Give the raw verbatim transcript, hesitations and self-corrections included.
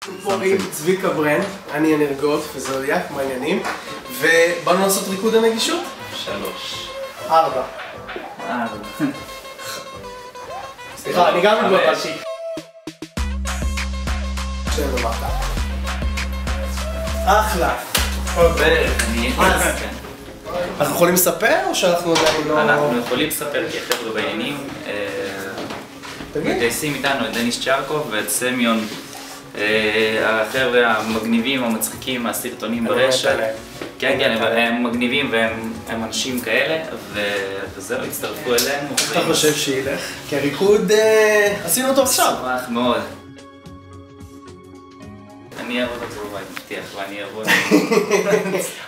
פה עם צביקה ברנד, אני אנרגות וזודיאק, מה העניינים? ובאנו לעשות ריקוד הנגישות? שלוש. ארבע. ארבע. סליחה, אני גם מתבלבלתי. שם למטה. אחלה. אני... אנחנו יכולים לספר או שאנחנו עדיין לא... אנחנו יכולים לספר כי החבר'ה בעניינים מגייסים איתנו את דניס צ'רקוב ואת סמיון, החבר'ה המגניבים, המצחיקים מהסרטונים ברשת. כן, כן, הם מגניבים והם אנשים כאלה, וזהו, הצטרפו אלינו. איך אתה חושב שילך? כי הריקוד עשינו אותו עכשיו. שמח מאוד. אני אעבוד אותו בבית, מבטיח, ואני אעבוד...